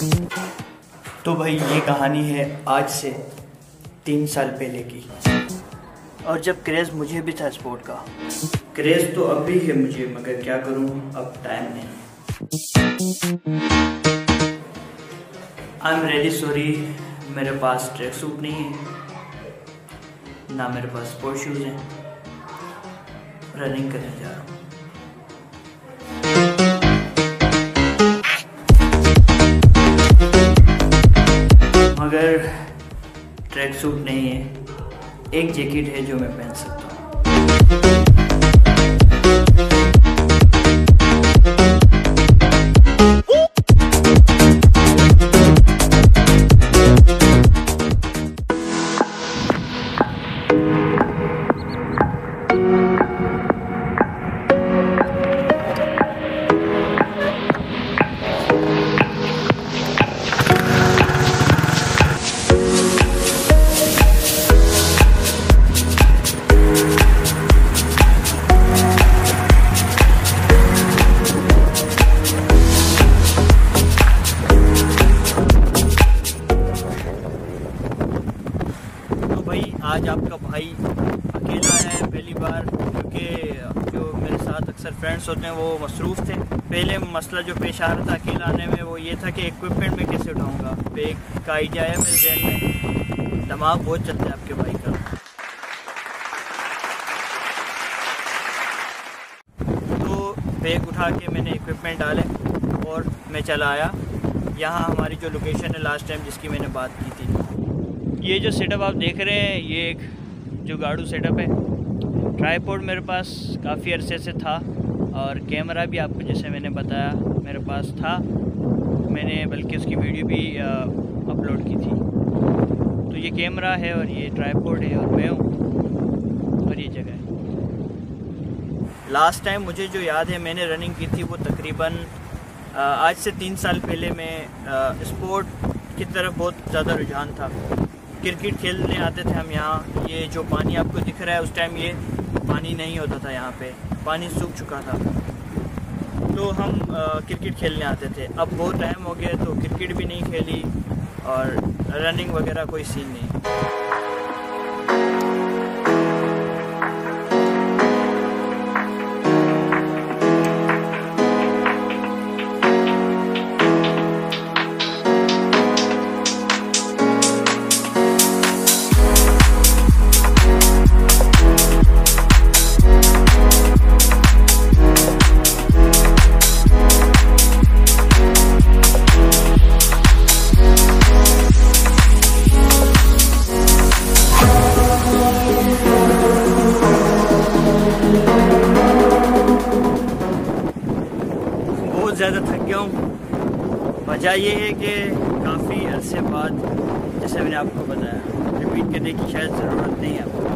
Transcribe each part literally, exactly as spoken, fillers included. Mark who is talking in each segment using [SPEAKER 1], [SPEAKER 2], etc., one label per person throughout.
[SPEAKER 1] तो भाई ये कहानी है आज से तीन साल पहले की, और जब क्रेज़ मुझे भी था स्पोर्ट का। क्रेज़ तो अब भी है मुझे, मगर क्या करूं, अब टाइम नहीं। आई एम रियली सॉरी, मेरे पास ट्रैक सूट नहीं है, ना मेरे पास स्पोर्ट शूज़ हैं। रनिंग करने जा रहा हूँ। मगर ट्रैक सूट नहीं है, एक जैकेट है जो मैं पहन सकता हूँ। आज आपका भाई अकेला है पहली बार, क्योंकि जो मेरे साथ अक्सर फ्रेंड्स होते हैं वो मसरूफ़ थे। पहले मसला जो पेश आ रहा था अकेला आने में वो ये था कि इक्विपमेंट में कैसे उठाऊंगा। बैग का आइडिया आया मेरे जहन में, दिमाग बहुत चलता है आपके भाई का। तो बैग उठा के मैंने इक्विपमेंट डाले और मैं चला आया यहाँ हमारी जो लोकेशन है लास्ट टाइम जिसकी मैंने बात की थी। ये जो सेटअप आप देख रहे हैं ये एक जुगाड़ू सेटअप है। ट्राइपॉड मेरे पास काफ़ी अरसे से था और कैमरा भी आपको जैसे मैंने बताया मेरे पास था, मैंने बल्कि उसकी वीडियो भी अपलोड की थी। तो ये कैमरा है और ये ट्राइपॉड है और मैं हूँ और ये जगह है। लास्ट टाइम मुझे जो याद है मैंने रनिंग की थी वो तकरीबन आज से तीन साल पहले। मैं स्पोर्ट की तरफ बहुत ज़्यादा रुझान था। क्रिकेट खेलने आते थे हम यहाँ। ये जो पानी आपको दिख रहा है उस टाइम ये पानी नहीं होता था, यहाँ पे पानी सूख चुका था। तो हम आ, क्रिकेट खेलने आते थे। अब बहुत टाइम हो गया तो क्रिकेट भी नहीं खेली और रनिंग वगैरह कोई सीन नहीं। ज़्यादा थक गया हूँ। वजह ये है कि काफ़ी अरसे बाद, जैसे मैंने आपको बताया, रिपीट करने की शायद ज़रूरत नहीं है आपको।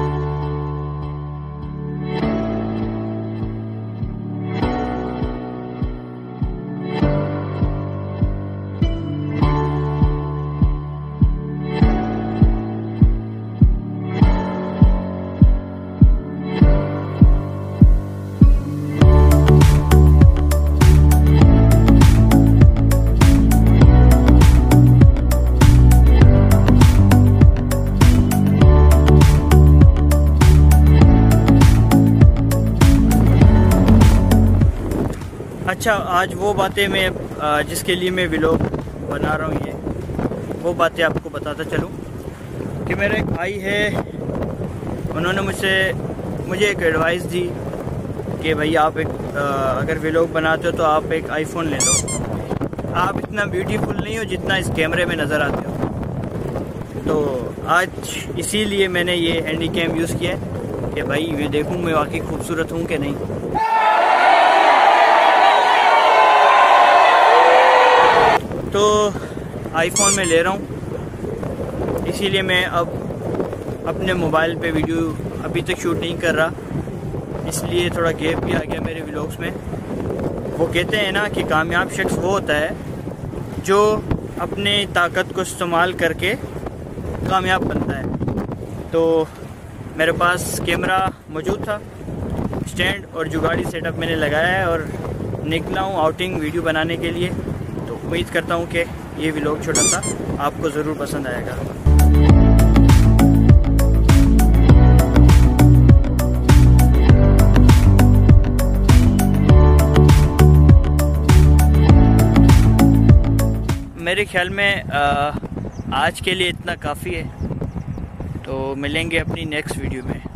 [SPEAKER 1] अच्छा, आज वो बातें मैं जिसके लिए मैं व्लॉग बना रहा हूँ, ये वो बातें आपको बताता चलूँ कि मेरा एक भाई है, उन्होंने मुझसे मुझे एक एडवाइस दी कि भाई आप एक अगर व्लॉग बनाते हो तो आप एक आईफोन ले लो। आप इतना ब्यूटीफुल नहीं हो जितना इस कैमरे में नज़र आते हो। तो आज इसीलिए मैंने ये हैंडी कैम यूज़ किया है कि भाई मैं देखूँ मैं वाकई खूबसूरत हूँ कि नहीं। तो आईफोन में ले रहा हूँ, इसीलिए मैं अब अपने मोबाइल पे वीडियो अभी तक शूट नहीं कर रहा, इसलिए थोड़ा गैप भी आ गया मेरे व्लॉग्स में। वो कहते हैं ना कि कामयाब शख्स वो होता है जो अपने ताकत को इस्तेमाल करके कामयाब बनता है। तो मेरे पास कैमरा मौजूद था, स्टैंड और जुगाड़ी सेटअप मैंने लगाया है और निकला हूँ आउटिंग वीडियो बनाने के लिए। तो उम्मीद करता हूँ कि ये व्लॉग छोटा सा आपको ज़रूर पसंद आएगा। मेरे ख्याल में आ, आज के लिए इतना काफ़ी है, तो मिलेंगे अपनी नेक्स्ट वीडियो में।